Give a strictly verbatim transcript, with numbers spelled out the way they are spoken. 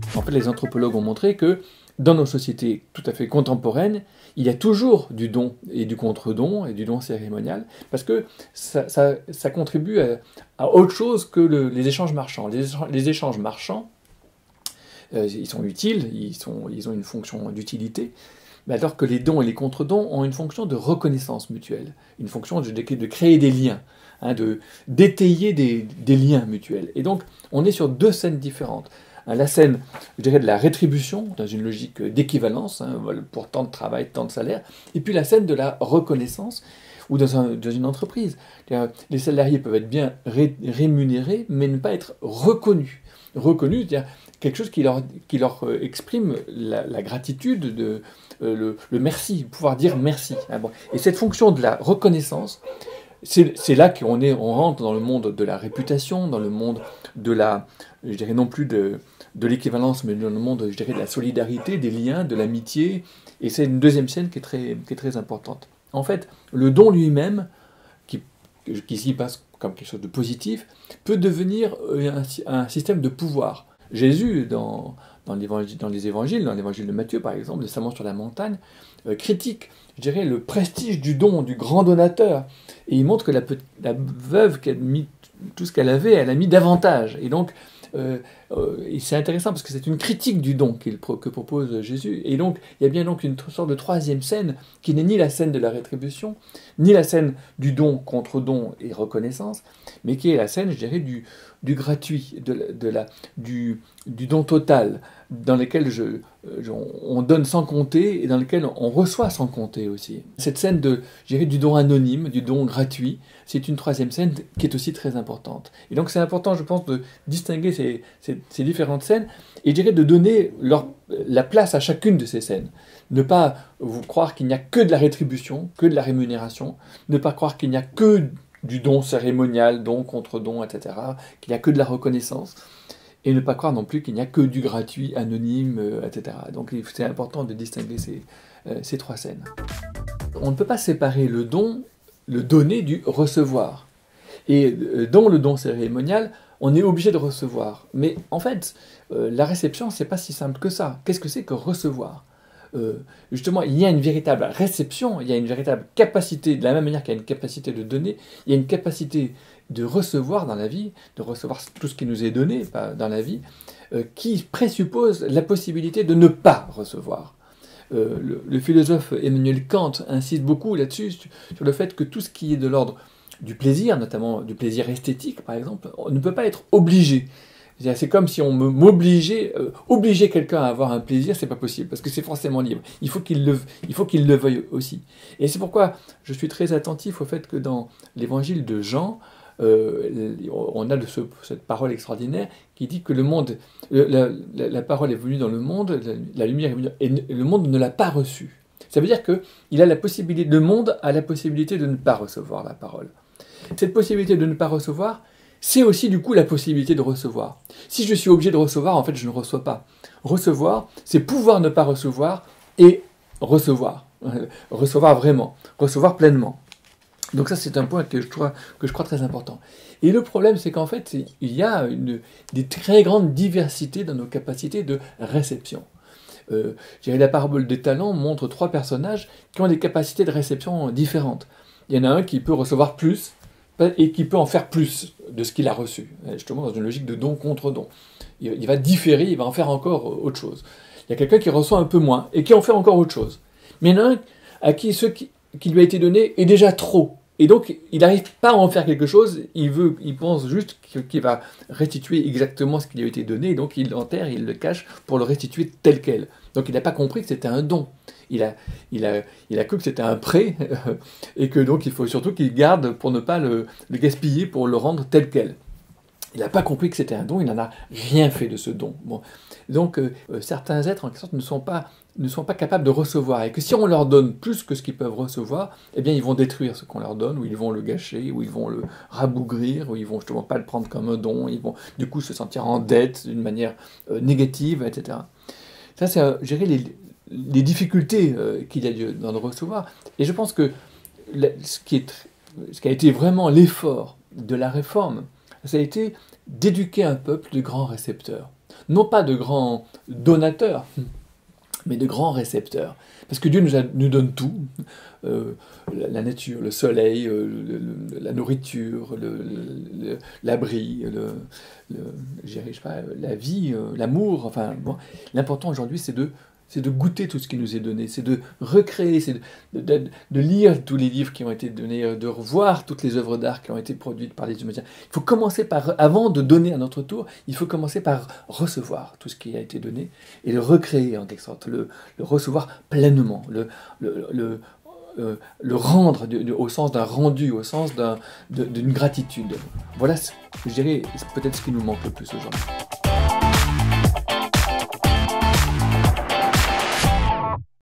En fait, les anthropologues ont montré que dans nos sociétés tout à fait contemporaines, il y a toujours du don et du contre-don et du don cérémonial, parce que ça, ça, ça contribue à, à autre chose que le, les échanges marchands. Les échanges, les échanges marchands, euh, ils sont utiles, ils, sont, ils ont une fonction d'utilité, mais alors que les dons et les contre-dons ont une fonction de reconnaissance mutuelle, une fonction de, de créer des liens, hein, de, d'étayer des, des liens mutuels. Et donc, on est sur deux scènes différentes. La scène, je dirais, de la rétribution, dans une logique d'équivalence, hein, pour tant de travail, tant de salaire, et puis la scène de la reconnaissance, ou dans, un, dans une entreprise. Les salariés peuvent être bien ré, rémunérés, mais ne pas être reconnus. Reconnus, c'est-à-dire quelque chose qui leur, qui leur exprime la, la gratitude, de, euh, le, le merci, pouvoir dire merci. Hein, bon. Et cette fonction de la reconnaissance, c'est, c'est là qu'on est, on rentre dans le monde de la réputation, dans le monde de la, je dirais non plus de, de l'équivalence, mais dans le monde, je dirais, de la solidarité, des liens, de l'amitié. Et c'est une deuxième scène qui est très, qui est très importante. En fait, le don lui-même, qui, qui s'y passe comme quelque chose de positif, peut devenir un, un système de pouvoir. Jésus, dans, dans, dans les évangiles, dans l'évangile de Matthieu par exemple, le sermon sur la montagne, euh, critique, je dirais, le prestige du don, du grand donateur. Et il montre que la, la veuve qui a mis tout ce qu'elle avait, elle a mis davantage. Et donc, euh, euh, et c'est intéressant parce que c'est une critique du don qu'il, que propose Jésus. Et donc, il y a bien donc une sorte de troisième scène qui n'est ni la scène de la rétribution, ni la scène du don contre don et reconnaissance, mais qui est la scène, je dirais, du, du gratuit, de, de la, du, du don total, dans lequel je, je, on donne sans compter et dans lequel on reçoit sans compter aussi. Cette scène de, je dirais, du don anonyme, du don gratuit, c'est une troisième scène qui est aussi très importante. Et donc c'est important, je pense, de distinguer ces, ces, ces différentes scènes et je dirais de donner leur, la place à chacune de ces scènes. Ne pas vous croire qu'il n'y a que de la rétribution, que de la rémunération, ne pas croire qu'il n'y a que du don cérémonial, don contre don, et cetera, qu'il n'y a que de la reconnaissance. Et ne pas croire non plus qu'il n'y a que du gratuit, anonyme, euh, et cetera. Donc c'est important de distinguer ces, euh, ces trois scènes. On ne peut pas séparer le don, le donner du recevoir. Et euh, dans le don cérémonial, on est obligé de recevoir. Mais en fait, euh, la réception, c'est pas si simple que ça. Qu'est-ce que c'est que recevoir ? Euh, justement, il y a une véritable réception, il y a une véritable capacité, de la même manière qu'il y a une capacité de donner, il y a une capacité de recevoir dans la vie, de recevoir tout ce qui nous est donné dans la vie, euh, qui présuppose la possibilité de ne pas recevoir. Euh, le, le philosophe Emmanuel Kant insiste beaucoup là-dessus, sur le fait que tout ce qui est de l'ordre du plaisir, notamment du plaisir esthétique par exemple, on ne peut pas être obligé. C'est comme si on m'obligeait, euh, obliger quelqu'un à avoir un plaisir, c'est pas possible, parce que c'est forcément libre. Il faut qu'il le, il faut qu'il le veuille aussi. Et c'est pourquoi je suis très attentif au fait que dans l'évangile de Jean, euh, on a de ce, cette parole extraordinaire qui dit que le monde, la, la, la parole est venue dans le monde, la, la lumière est venue, et le monde ne l'a pas reçue. Ça veut dire que il a la possibilité, le monde a la possibilité de ne pas recevoir la parole. Cette possibilité de ne pas recevoir, c'est aussi du coup la possibilité de recevoir. Si je suis obligé de recevoir, en fait, je ne reçois pas. Recevoir, c'est pouvoir ne pas recevoir et recevoir. Recevoir vraiment, recevoir pleinement. Donc ça, c'est un point que je crois, que je crois très important. Et le problème, c'est qu'en fait, il y a une, des très grandes diversités dans nos capacités de réception. Euh, je dirais, la parabole des talents montre trois personnages qui ont des capacités de réception différentes. Il y en a un qui peut recevoir plus, et qui peut en faire plus de ce qu'il a reçu, justement dans une logique de don contre don. Il va différer, il va en faire encore autre chose. Il y a quelqu'un qui reçoit un peu moins, et qui en fait encore autre chose. Mais il y en a un à qui ce qui, qui lui a été donné est déjà trop, et donc il n'arrive pas à en faire quelque chose, il, veut, il pense juste qu'il va restituer exactement ce qui lui a été donné, et donc il l'enterre, il le cache pour le restituer tel quel. Donc il n'a pas compris que c'était un don. Il a, il, a, il a cru que c'était un prêt, et que donc il faut surtout qu'il garde pour ne pas le, le gaspiller, pour le rendre tel quel. Il n'a pas compris que c'était un don, il n'en a rien fait de ce don. Bon. Donc euh, certains êtres, en quelque sorte, ne sont, pas, ne sont pas capables de recevoir, et que si on leur donne plus que ce qu'ils peuvent recevoir, eh bien ils vont détruire ce qu'on leur donne, ou ils vont le gâcher, ou ils vont le rabougrir, ou ils vont justement pas le prendre comme un don, ils vont du coup se sentir en dette d'une manière euh, négative, et cetera. Ça, c'est euh, gérer les... les difficultés euh, qu'il y a lieu dans le recevoir. Et je pense que la, ce, qui est, ce qui a été vraiment l'effort de la réforme, ça a été d'éduquer un peuple de grands récepteurs. Non pas de grands donateurs, mais de grands récepteurs. Parce que Dieu nous, a, nous donne tout, euh, la, la nature, le soleil, euh, le, le, la nourriture, l'abri, le, le, le, je sais pas, la vie, euh, l'amour. Enfin, bon. L'important aujourd'hui, c'est de, c'est de goûter tout ce qui nous est donné, c'est de recréer, c'est de, de, de lire tous les livres qui ont été donnés, de revoir toutes les œuvres d'art qui ont été produites par les humains. Il faut commencer par, avant de donner à notre tour, il faut commencer par recevoir tout ce qui a été donné et le recréer en quelque sorte, le, le recevoir pleinement, le, le, le, euh, le rendre de, de, au sens d'un rendu, au sens d'un, d'une gratitude. Voilà, je dirais, peut-être ce qui nous manque le plus aujourd'hui.